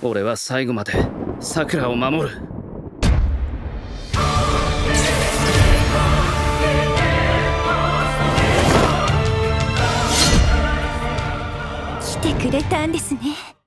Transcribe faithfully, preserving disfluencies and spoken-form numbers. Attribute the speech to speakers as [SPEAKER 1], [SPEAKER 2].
[SPEAKER 1] 俺は最後までさくらを守る。
[SPEAKER 2] 来てくれたんですね。